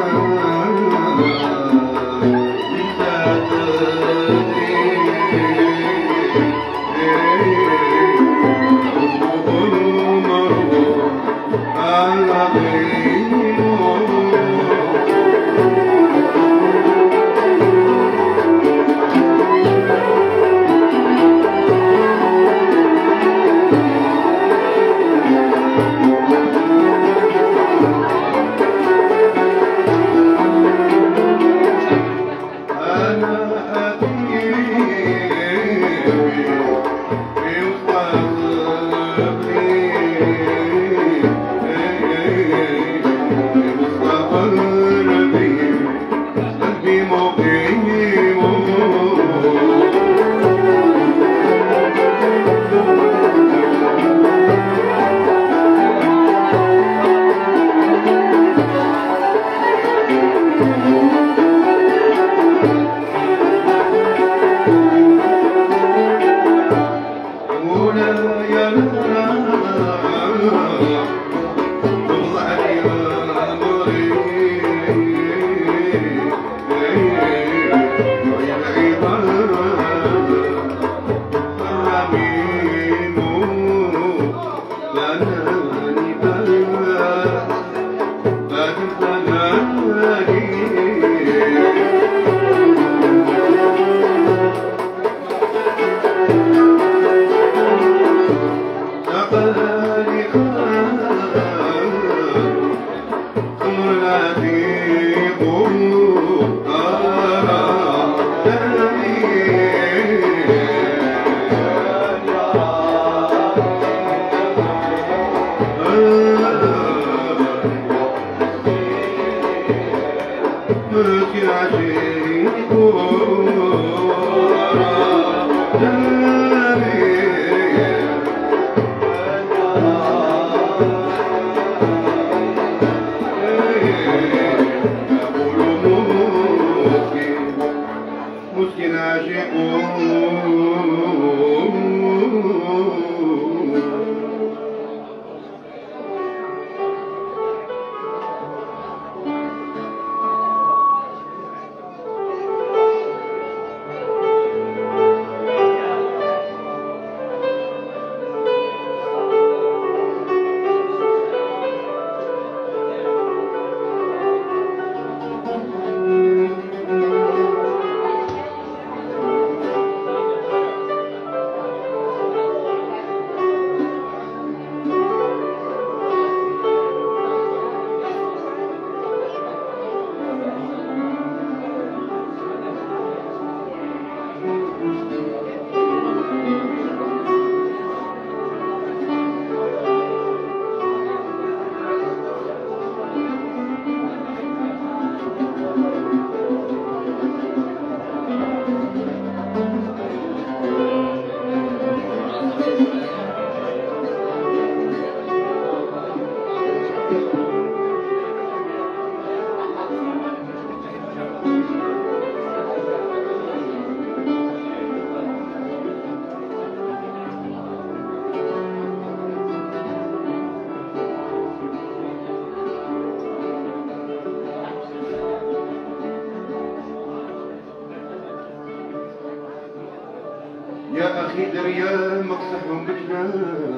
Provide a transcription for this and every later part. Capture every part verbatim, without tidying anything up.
يا أخي دريا مقصحهم بكلام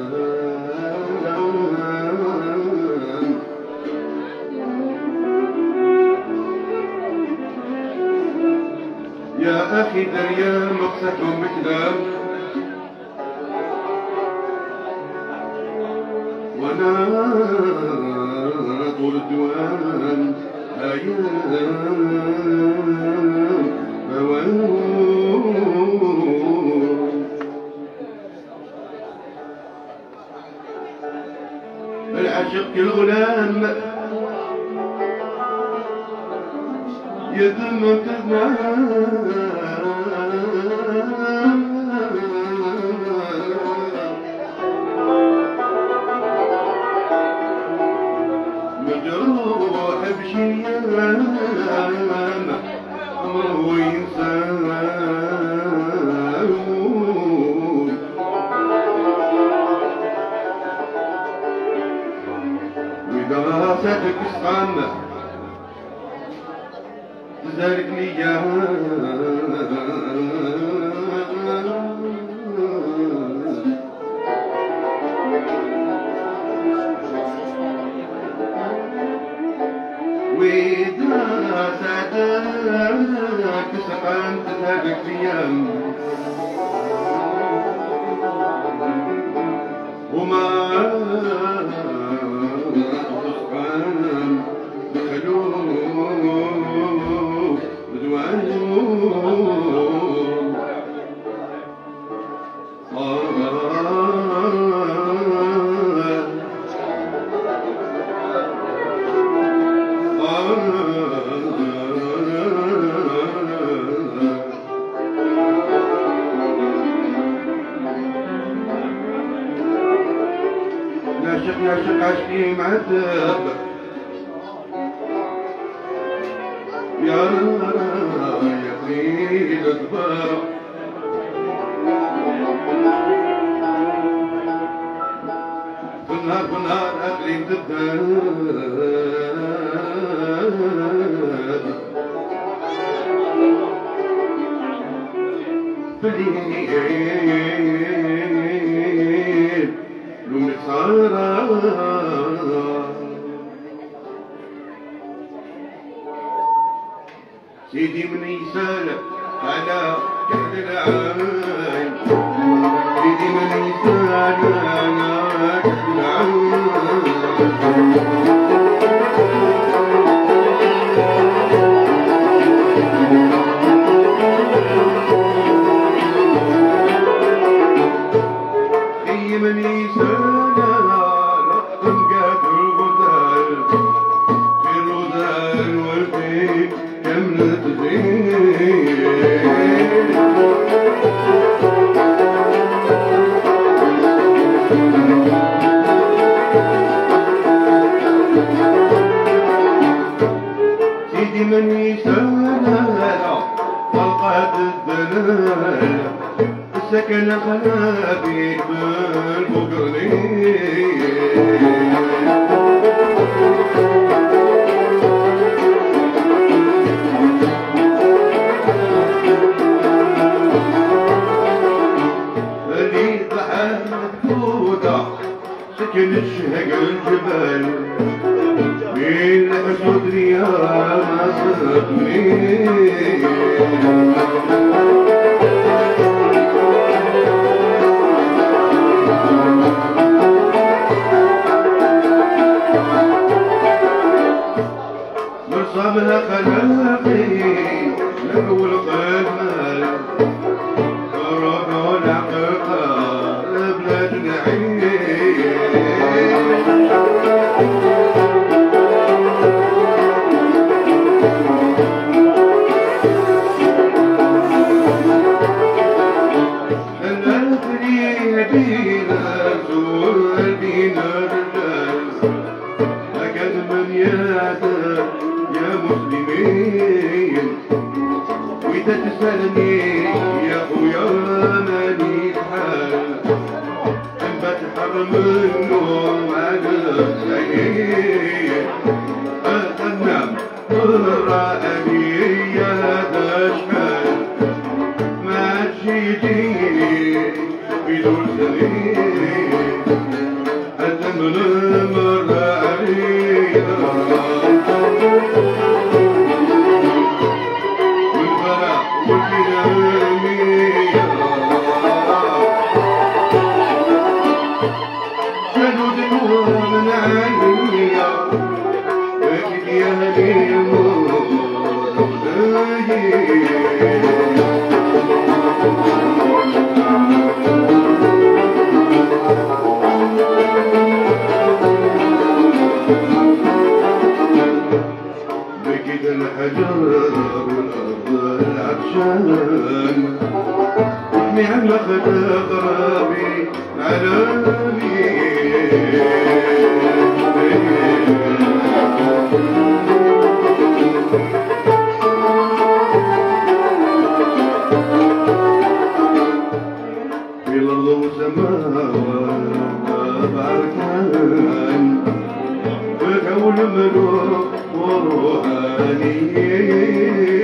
يا أخي دريا مقصحهم بكلام وانا طول الدوام ايام موال العشق الغلام يدم تمام مجروح بشيام وينسام ودراستك الصامة تزارك ليا وإذا سعدك سقان تزارك ليا وما تسقان خلوه بدوانه ناشق ناشق عشقي معذب يا يا خيل الضباب بالنهار بالنهار أكلي مذبذب بالليل لومك صارت سيدي من يسالك على كحل العين سيدي من يسالك على كحل العين خي من يسالك تنقاد الغزال في الغزال والفيل كملت زين سيدي من يسالها طلقت الدلال السكن خلابي بالبقرنين سكن الشهق الجبال من الأسود يا صدقني مرصامها خلاقي لأول قمال فرقوا الحقيقة لبلاد نعيم وإذا تسألني يا خويا ماني الحال أن بتحر منه على العين أتنام رأني يا هذا شحال ما تجيني بدون سنين أتنام رأني بكد الحجر والأرض العطشان احمي عن مخد غرابي علامي في الأرض والسماء بعركان وكون ملوك وروحانيين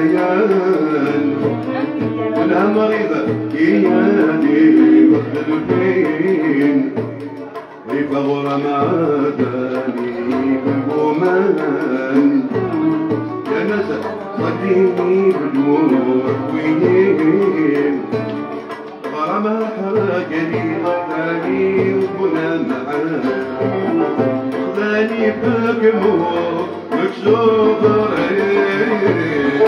العيان أنا مريضة كياني وحد الفين يفغر معداني بالقمان يا ناس صديني بدموع وينين غرامة حاجري خلاني وبنا معاه خلاني بكمور مكسوف رأيي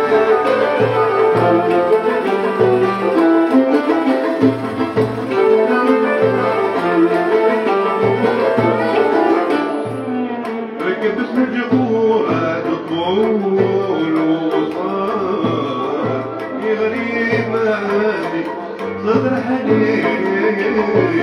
ركب اسم الجبورة تطول وصار يغريب مالي صدر حنين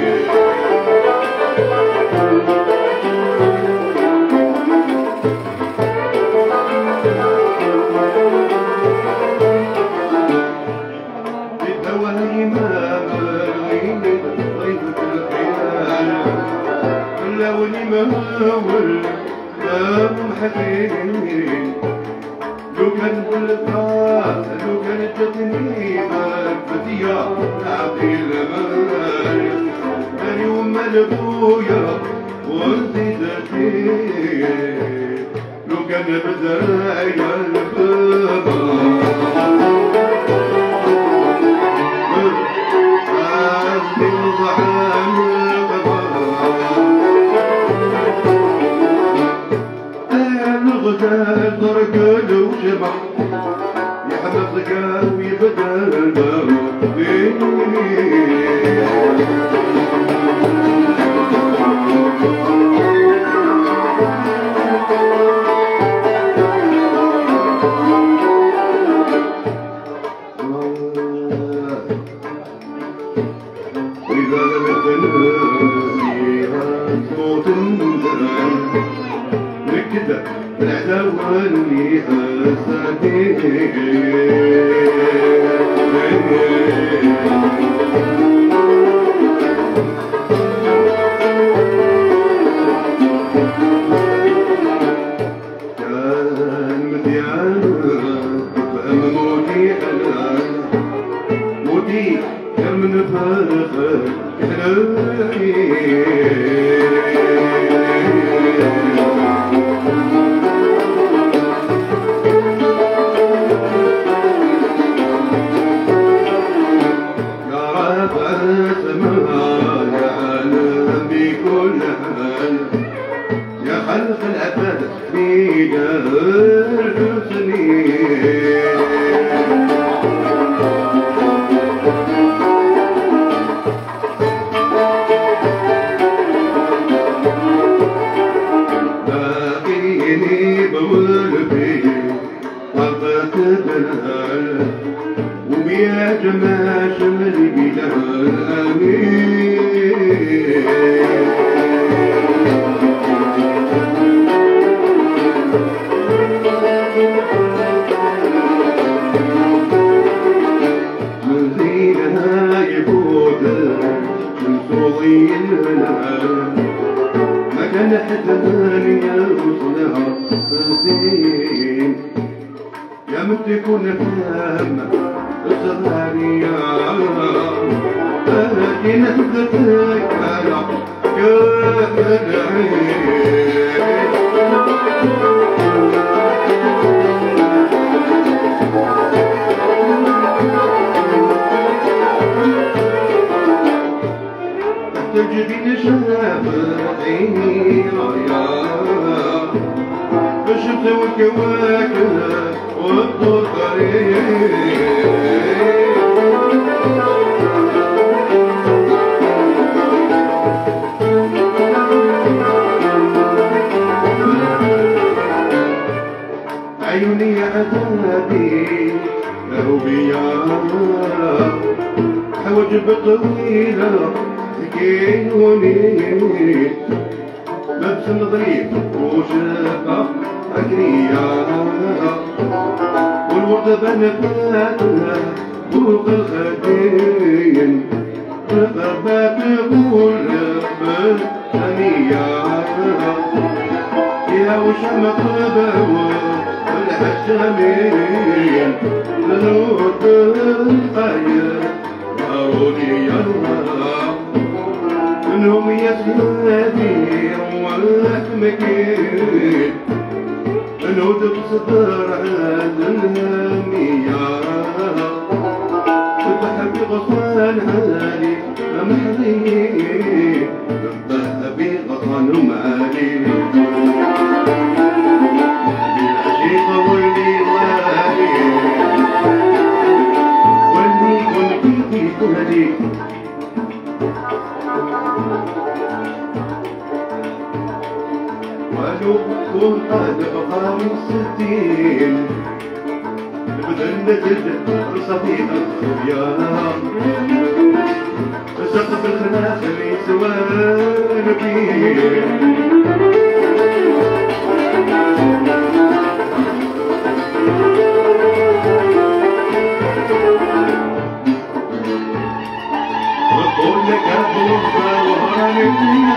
بالدواهي ما بغيت غيبة الخيال لوني مهول دام حزين لو كان بالفعل لو كانت جتني بديا نعطي المال اليوم لبويا وزيد فيه لو كان بدراعي البابا عندي وضعان الغزال ضرق له جمع يحمد ذكاء ويبدل وإذا لم تنسيها موت كده العداوة اللي أسدي كان مديان فأم موتي حلال موتي كان من فرخ حلالي خلق العباد في جهل سنين باقيني بولبي طلقت بالهال وبيا جماش من بلاد امين ما كان حتى يوصلها الدين يا مت تكون فاهمة الصغارية لكن هدتك على كل العين تجدين شهاب عيني رياض الشمس والكواكب والضوء قريب عيوني عذابي له بياض حواجب طويلة سكينوني مبسم ظريف وشفة أكرية والورد بنفاتها فوق الخدين رغبات تقول بالثانية فيها وشمة بوا الجميل لنود الخير ضروري يرى منهم يسيدي والمكين نود بصدر عاد الهمية تبحب غصان عالي محظي تبحب غصان مالي بالعشيق واللي غالي واللي كنت في كهدي ولو كنت قد بقى من ستين بدل نجد صديق الخيام سقف الخلاف اللي سوى نبيل وقول لك أبوك وهاني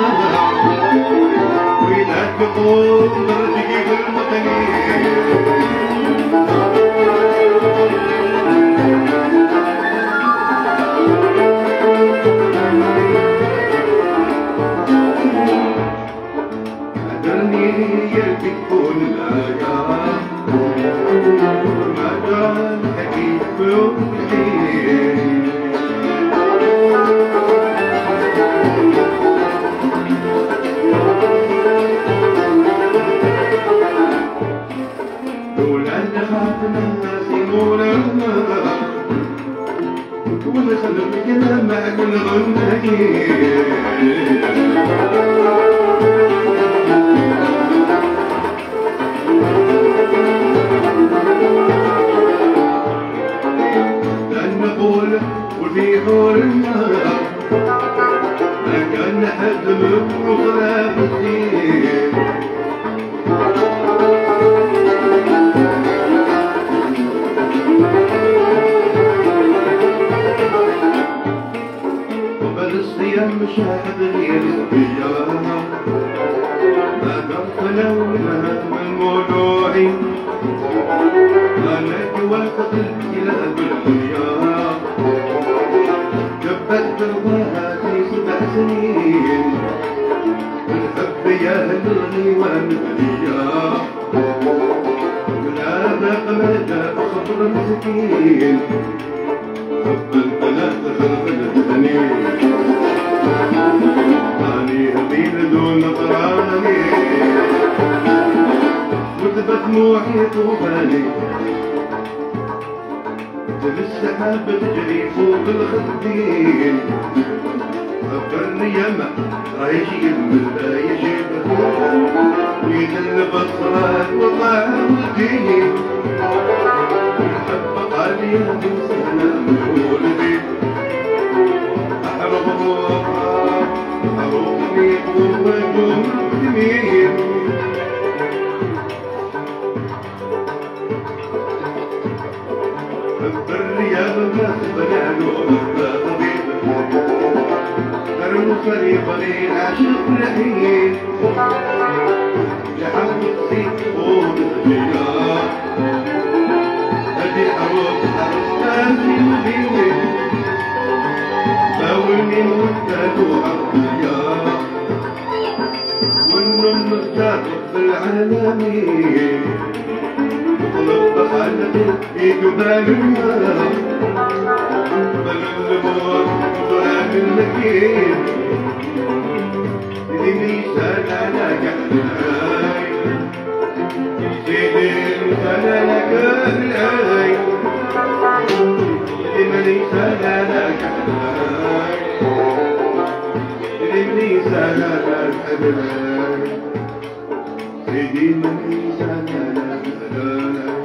وإذا تقول درجي في المقنين ونخلق كلام مع كل غنى لأن نقول وفي حول النار ما كان حد من وغراب الدين مشاهد غير الرجال ما درت لونها من موضوعي أنا جوالت الكلاب الخيار جبت دربها في سبع سنين الحب يهلني ومبنيا من هذا قمت بصبر مسكين حب البنات خلف الثنين أني هبيل دون قراني وثبت دموعي طوفاني مثل السحاب تجري فوق الخدين خبرني يما رايجي من لا يجيب يقلب الصلاة وطاعة الدين الحب قالي من سنة من ولدي أحرمه أروحني قوة جميل الرياض الناس بنعلو مبدا طبيب قرنوا فريقين عاشق رحيل جحد الصيف قول الرجال هدي حروب أرستاني وديني باولني مدة وعرضيا والنم مختار بالعالمين طلب بخالة يقبل الماء بل الموت ضرب المكين اللي ميسان على كحلاي سيدي المثال على كحلاي اللي ميسان على كحلاي اللي ميسان على كحلاي سيدي ميسان على كحلاي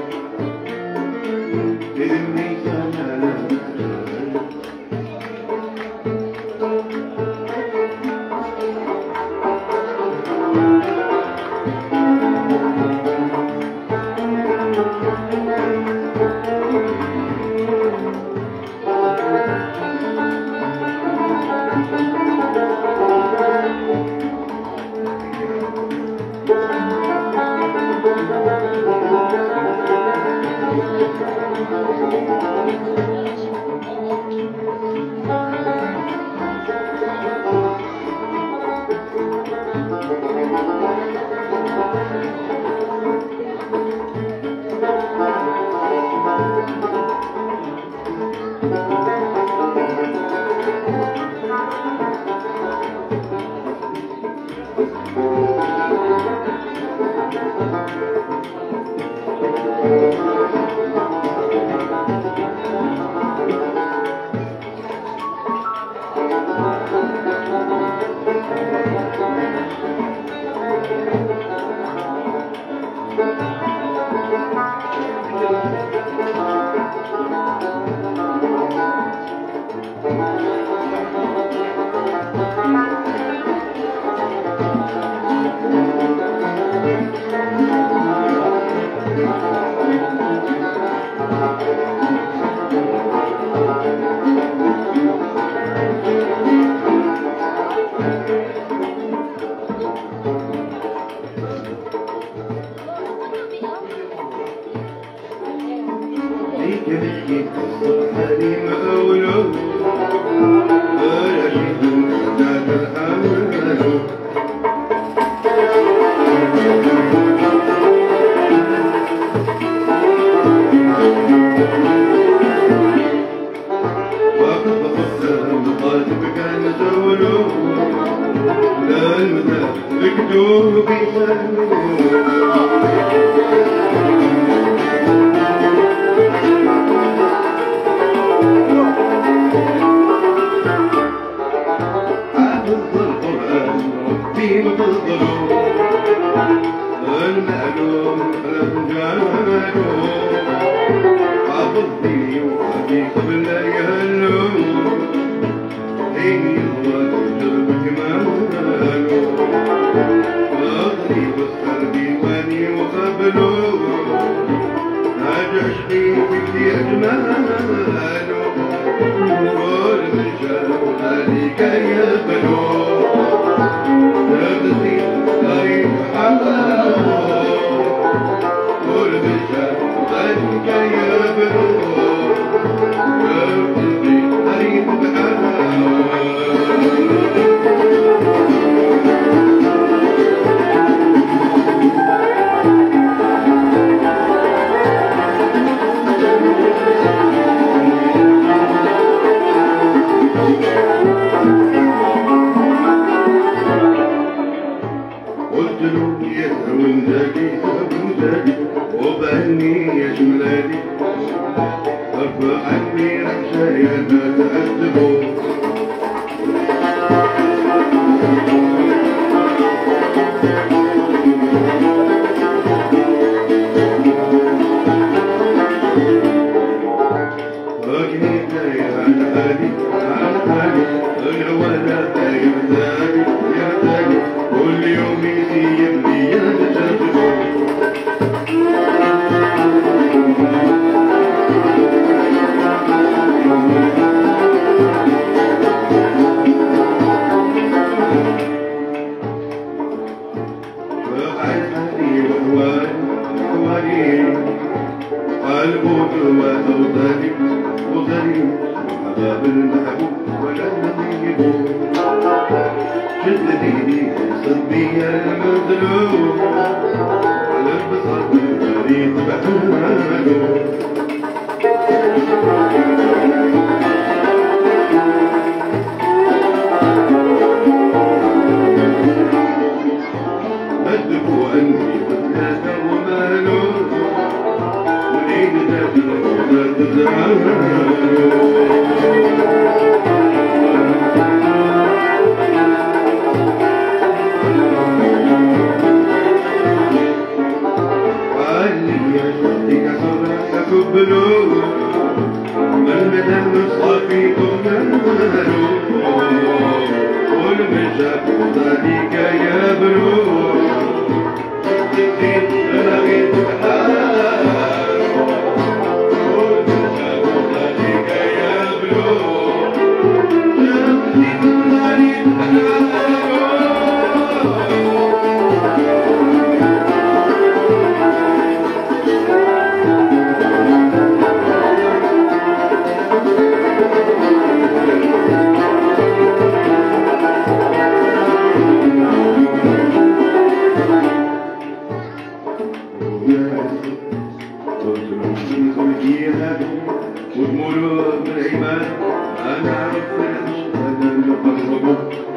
ودموعه بالعباد أنا عرفت أنا نقربه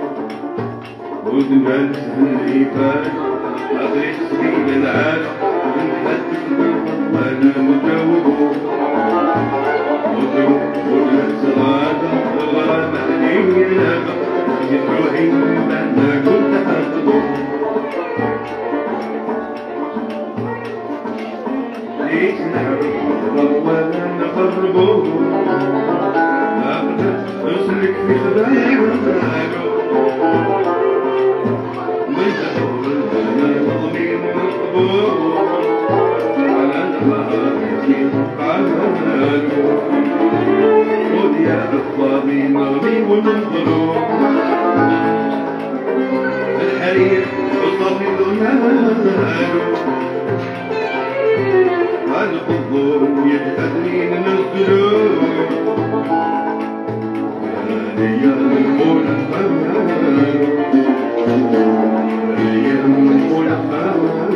ودمعت بالعباد أغرق سبيل العاد ونحدث أنا مجاوبه مجاوب ونحس غادة غادة عليه الهبة يدروحي مهما كنت أخذه ليش نعرف ولا نقربه ما أقدر أسلك في خداعي وخداعه من تقول أنا مضمين مقبول على النهار يسير قعاله خذ يا أخواني نغني وننظروا الحرير وصفي نهاره القبور يتفدني ننزلوا يا من الخلفاء يا من الخلفاء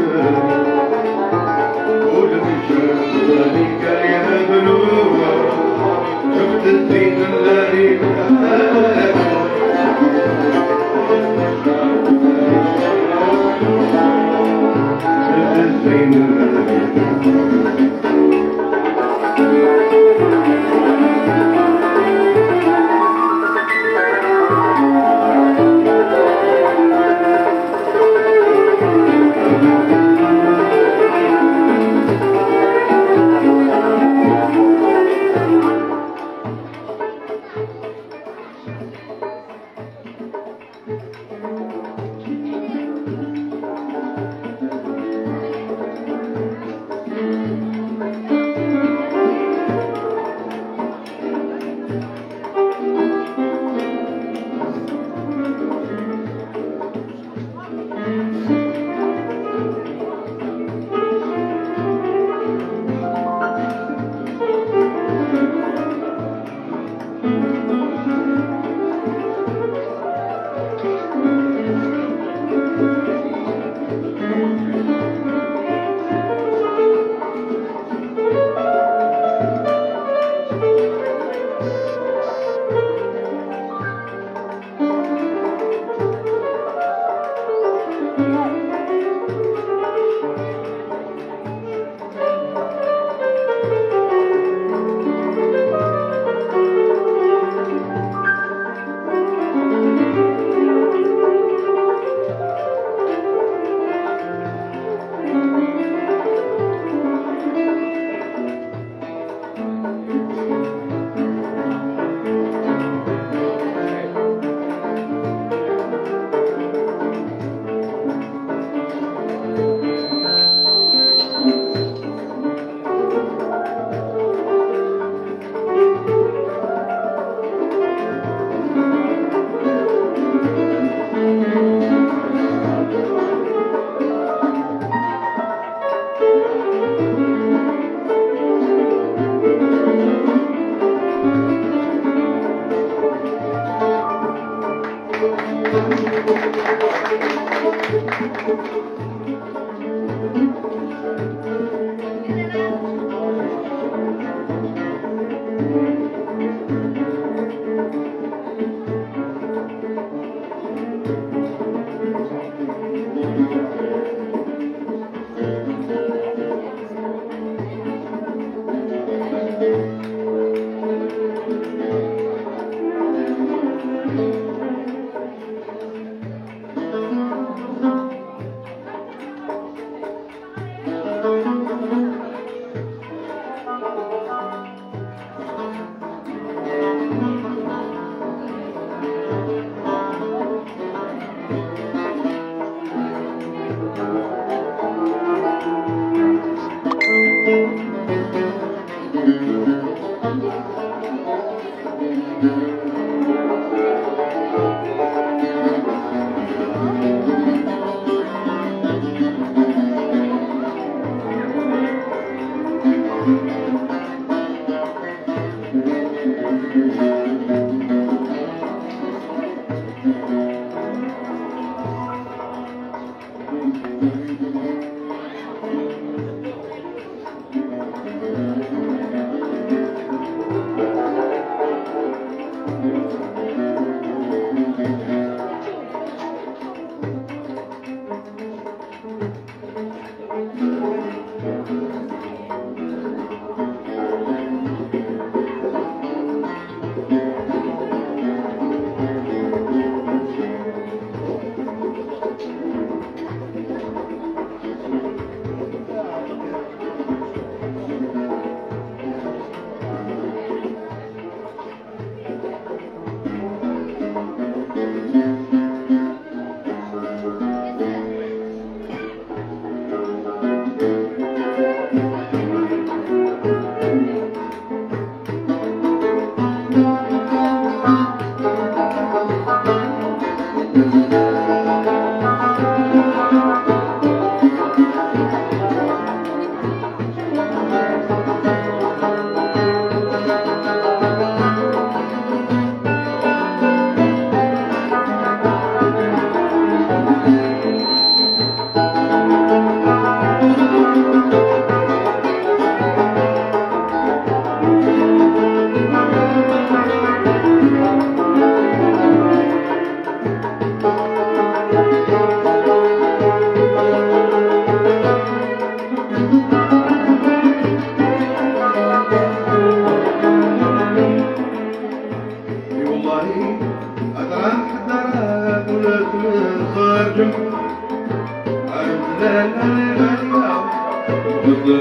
قول من شاف ذلك يا بلوى شفت الزين الذي شفت الزين الذي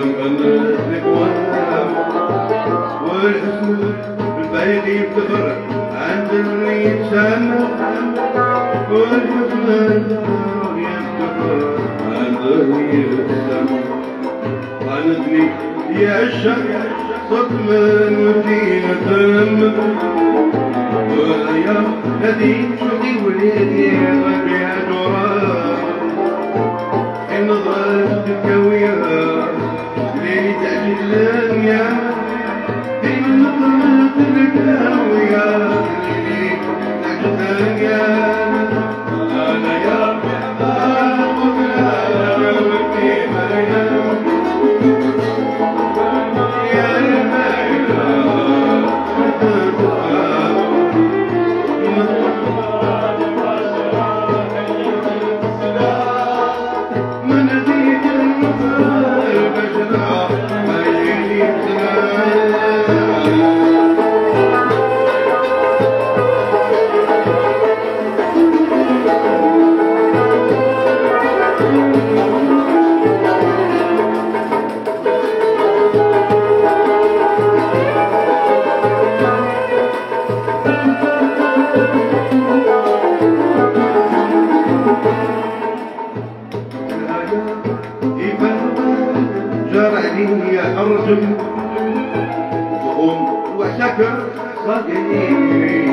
والحسن البعيد يفتخر عند اللي يتسامى والحسن يفتخر عند اللي يتسامى عندني يا الشك صوت من ودينا تم ويا هذي شوقي وليدي غبي هدورا إن ظلت الكوية ليلي تعجل يا إن ظلت الكوية ليلي تعجل يا أنا يا أخوك لا جاوبني مريم يا المايلة يا أرجل وهم وشكر صديقي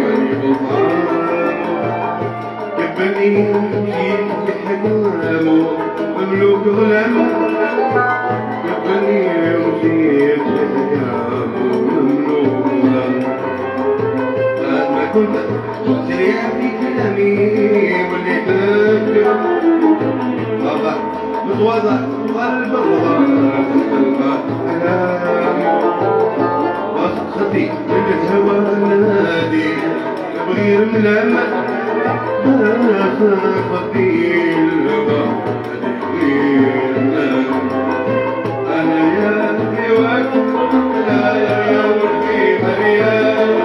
كبني في حكامه مملوك غلام كبني في حكامه مملوك غلام ما كنت سريع في كلامي واللي تذكر واضح متواضع قلب الله وصفتي للهوى نادي بغير ملامة صفتي الهوى بغير ملامة أنا يا هواك لا يا ولدي مريم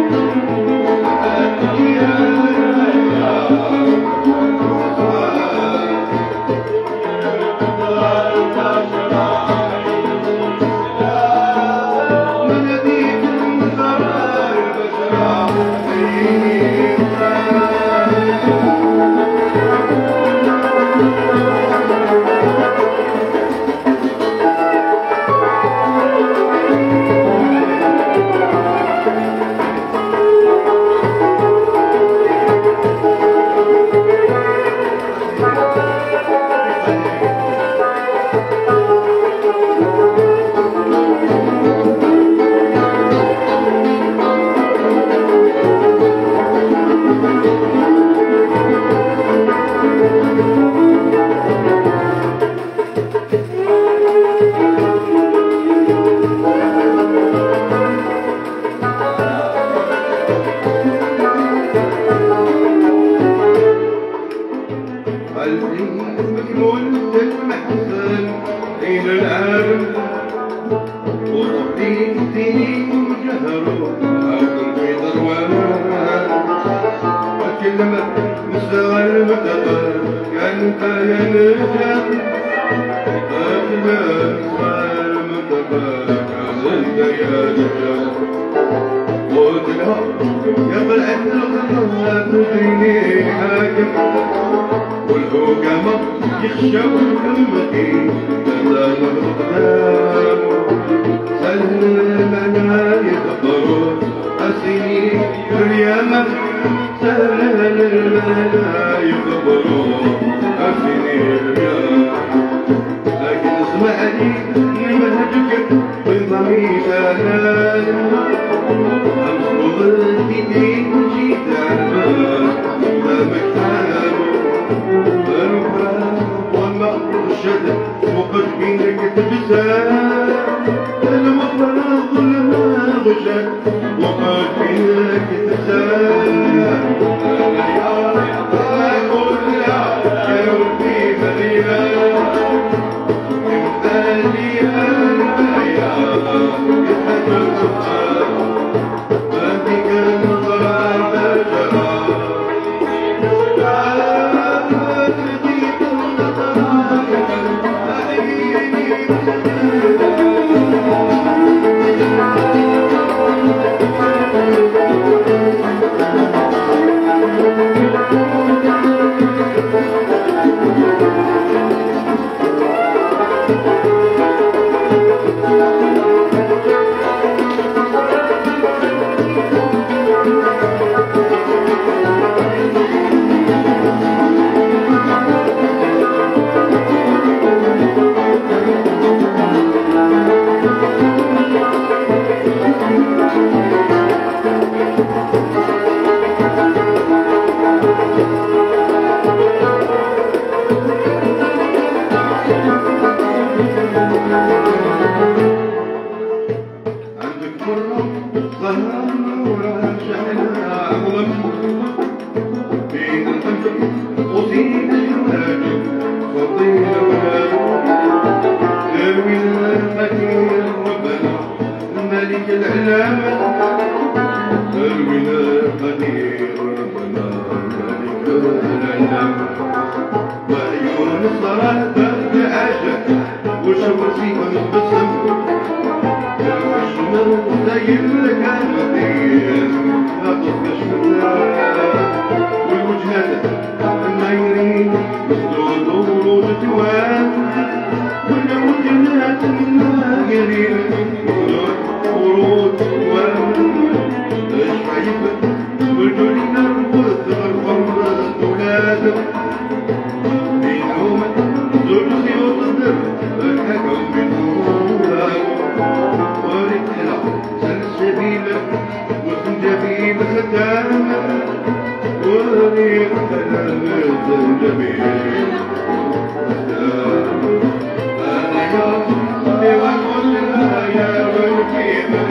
والحكماء يخشوا أمتي تزال الأقدام سهل المنايا يخبروا أسيني اليمن سهل المنايا يخبروا أسيني اليمن لكن اسمع لي منهجك بالضمير أنا أمس وغلتي جيت عالبال وقلبينك تبسام المطر ظلمها غشاك وقلبينك تبسام أنا يا أقول يا قلبي مريم إمثالي أنا يا يضحك السبحان فاتك النظر على جرى Thank you. المكين ربنا الملك العلام أروينا القدير ربنا الملك العلام وعيون الصلاة بعجب وشمسي ونبسم الحشم زين لك المدين ما تصبش منها والوجهات النايرين مسدود ورود توان والوجهات النايرين مسدود ورود توان اش عيب برجولينا الورد غرفر الولاد بينهم زرزي وصدر الحكم بالنور ورجلا سلسبيلة وسنجبيل ختامة ورجلا سنجبيل أنا يا صلي وقلنا يا ولكي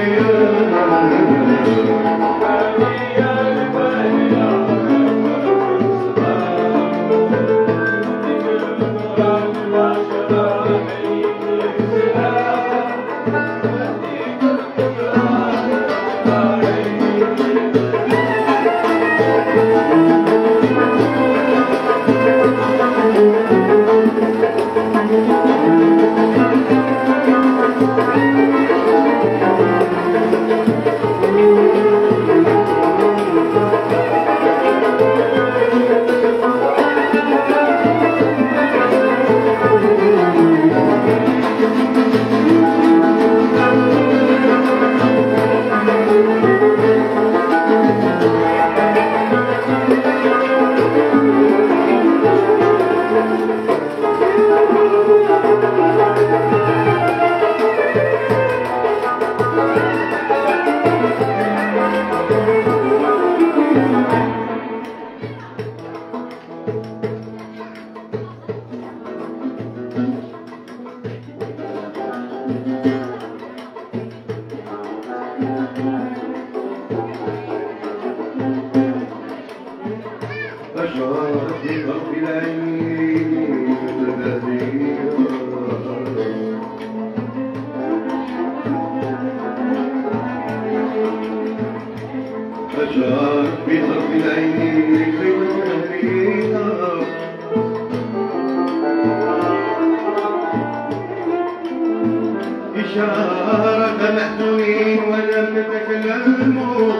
إشارة محزونين ولم نتكلموا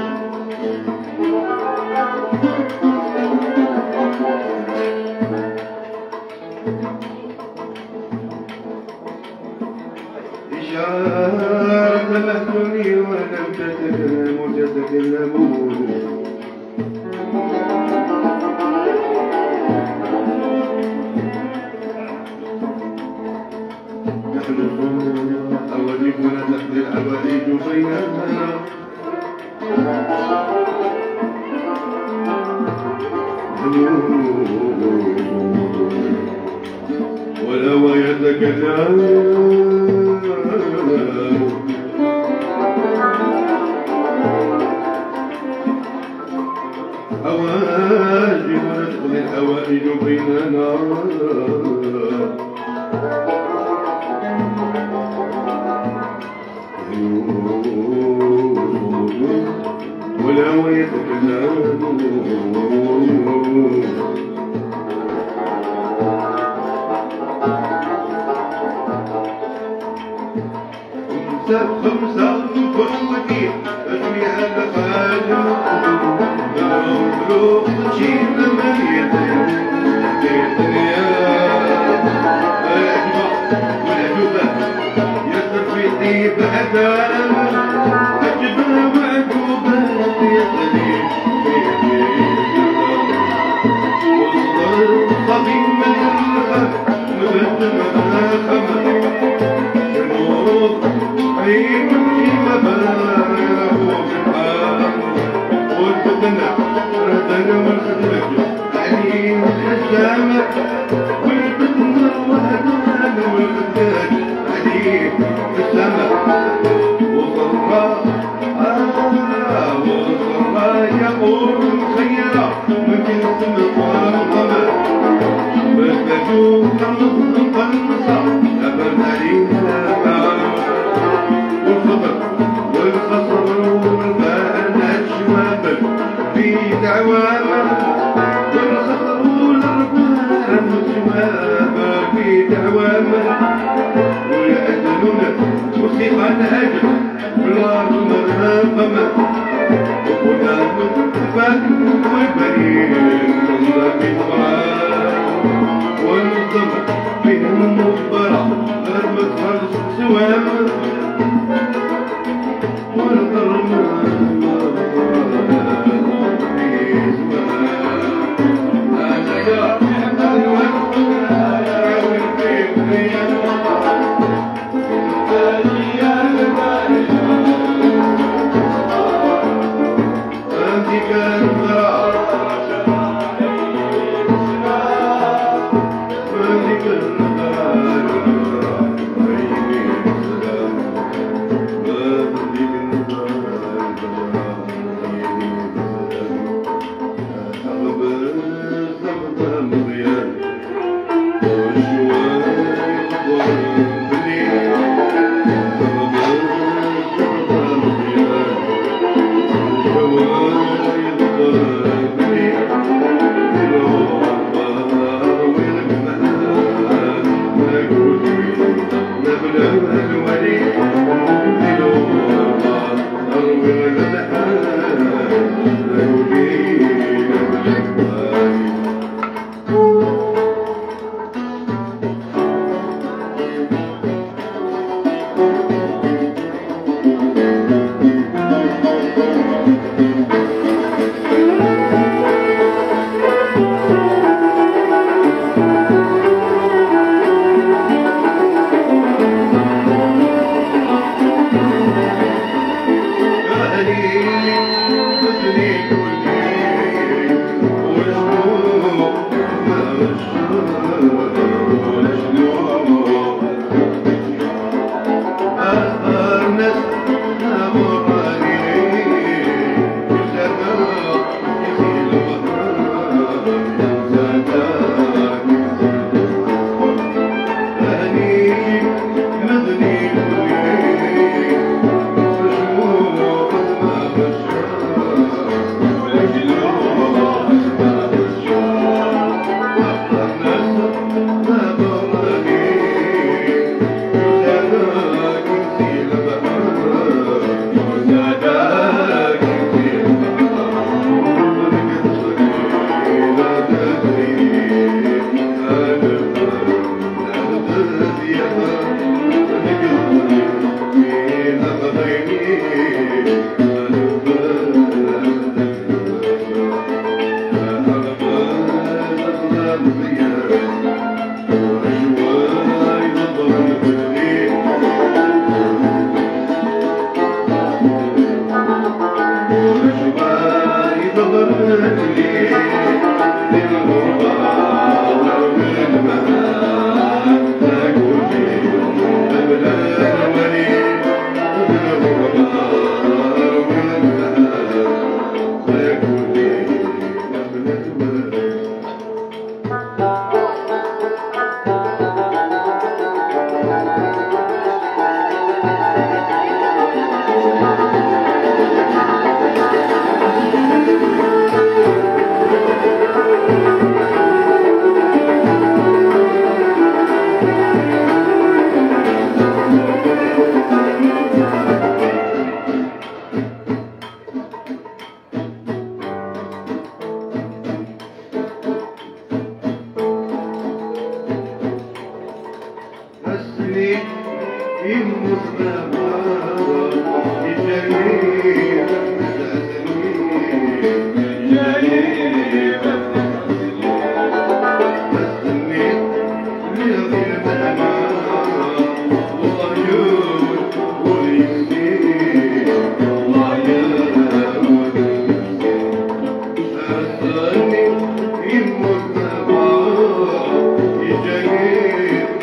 إشارة محزونين ولم تتكلموا تتكلموا أوليكنا تحت الأبعيد بيننا ولو يتكلم أواجب ندخل الأوائد بيننا ولو يتكلمون خمسة قوتي تجميع الخاجة مبروك تشيل ميت الدنيا أجمع والعجوبة يصير في طيب أدام أجمع وعجوبة يصير في طيب وصدر صبي من الخم مبتم الخمر الموت عيب في مبارك وفي والفتنة رهتنا والخدمة عليم الحسامة والفتنة والهدان والفتان عليم الحسامة وصرا آه وصرا يقول مخيرة ممكن تسمى القمر بس بجوك نص قنصة أبرد عليها عوامر والخطر والربان والجواب في عوامر ويأذنون موسيقى الهجر بالأرض مرقمة وكنا نتفق والبريد والله بطبعان والضبط بهم مخبرة غير متخلص سوامر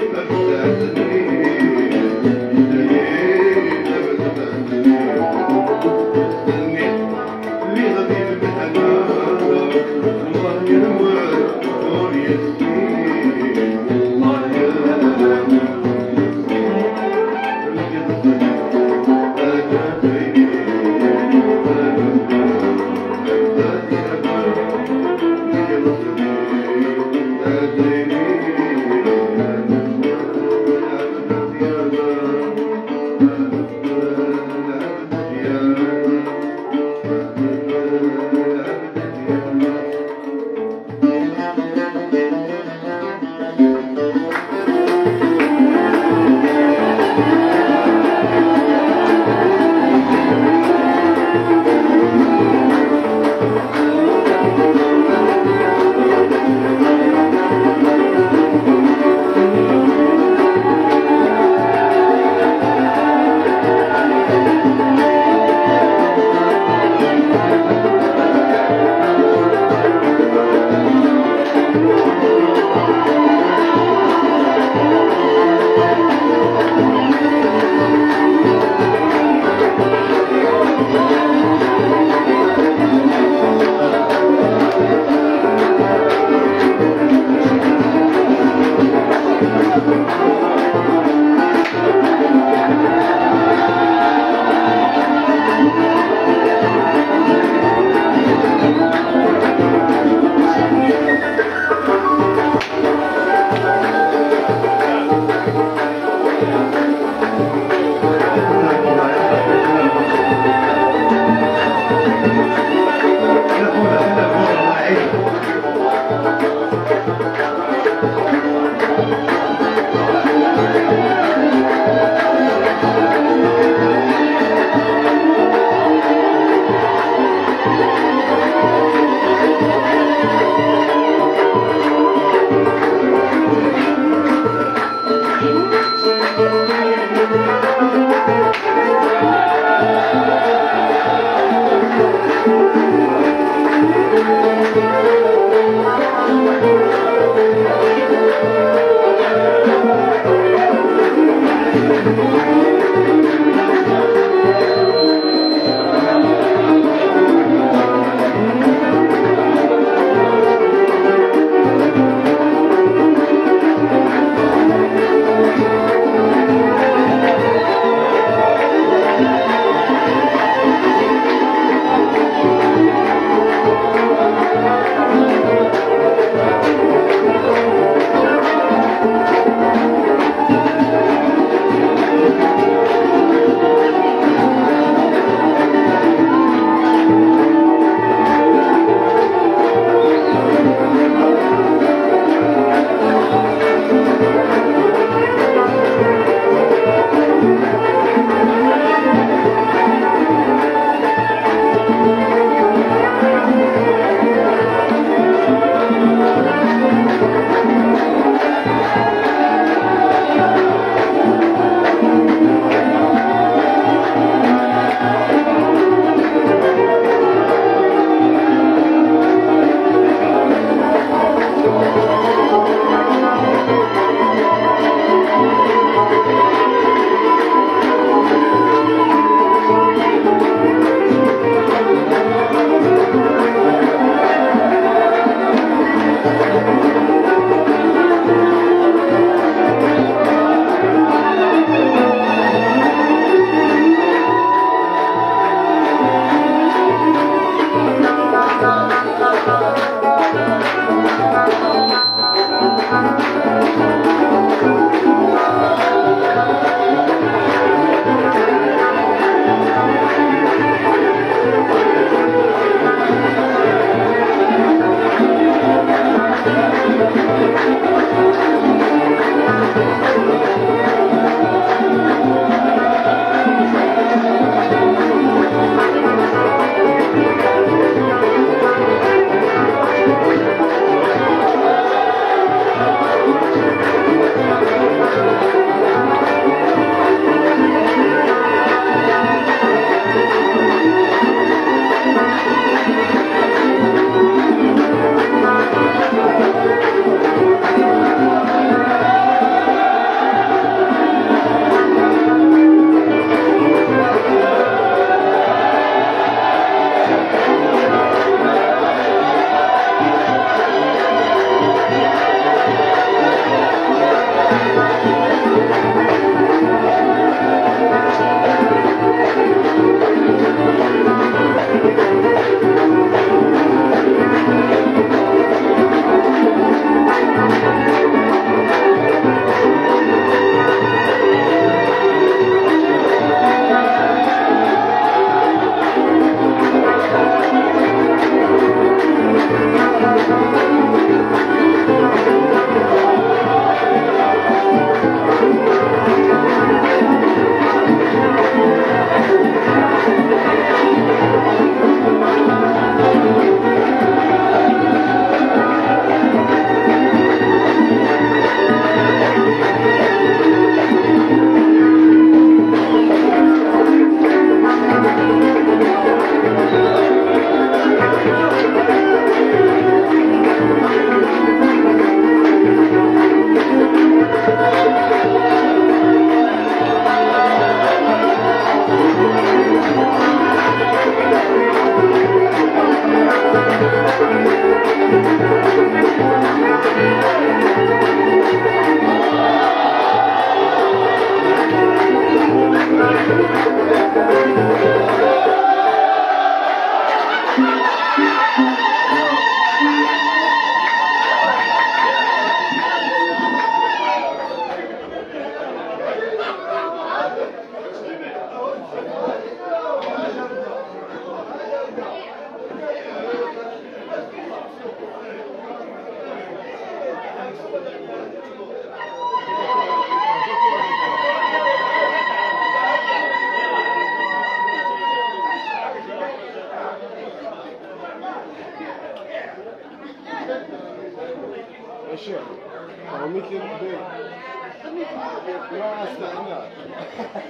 Thank you. يا شيخ هو مثل البيت ما استعناش